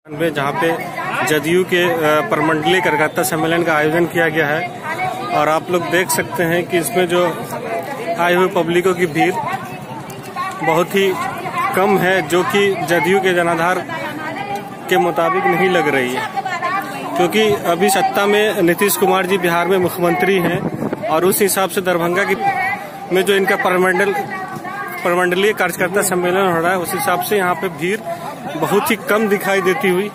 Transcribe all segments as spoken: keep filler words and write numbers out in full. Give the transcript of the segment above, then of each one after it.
में जहाँ पे जदयू के प्रमंडलीय कार्यकर्ता सम्मेलन का आयोजन किया गया है और आप लोग देख सकते हैं कि इसमें जो आए हुए पब्लिकों की भीड़ बहुत ही कम है, जो कि जदयू के जनाधार के मुताबिक नहीं लग रही है, क्योंकि अभी सत्ता में नीतीश कुमार जी बिहार में मुख्यमंत्री हैं और उस हिसाब से दरभंगा की में जो इनका प्रमंडल प्रमंडलीय कार्यकर्ता सम्मेलन हो रहा है, उस हिसाब से यहाँ पे भीड़ बहुत ही कम दिखाई देती हुई।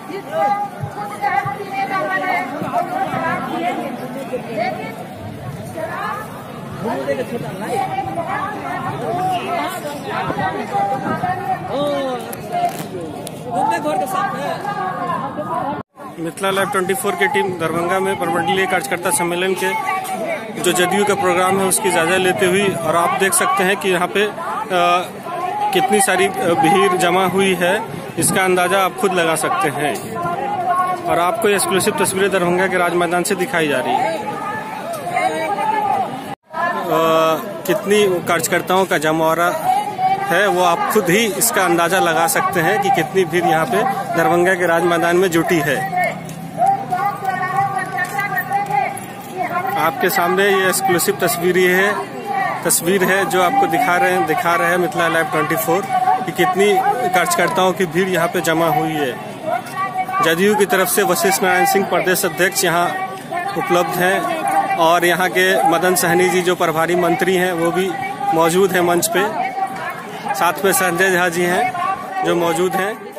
मिथिला लाइव चौबीस की टीम दरभंगा में प्रमंडलीय कार्यकर्ता सम्मेलन के जो जदयू का प्रोग्राम है उसकी जायजा लेते हुई, और आप देख सकते हैं कि यहाँ पे आ, कितनी सारी भीड़ जमा हुई है, इसका अंदाजा आप खुद लगा सकते हैं। और आपको ये एक्सक्लूसिव तस्वीरें दरभंगा के राज मैदान से दिखाई जा रही है। आ, कितनी कार्यकर्ताओं का जमावड़ा है वो आप खुद ही इसका अंदाजा लगा सकते हैं कि कितनी भीड़ यहाँ पे दरभंगा के राज मैदान में जुटी है। आपके सामने ये एक्सक्लूसिव तस्वीर है तस्वीर है जो आपको दिखा रहे हैं दिखा रहे हैं मिथिला लाइव चौबीस कि कितनी कार्यकर्ताओं की भीड़ यहाँ पे जमा हुई है। जदयू की तरफ से वशिष्ठ नारायण सिंह प्रदेश अध्यक्ष यहाँ उपलब्ध हैं और यहाँ के मदन सहनी जी जो प्रभारी मंत्री हैं वो भी मौजूद हैं मंच पे, साथ में संजय झा जी हैं जो मौजूद हैं।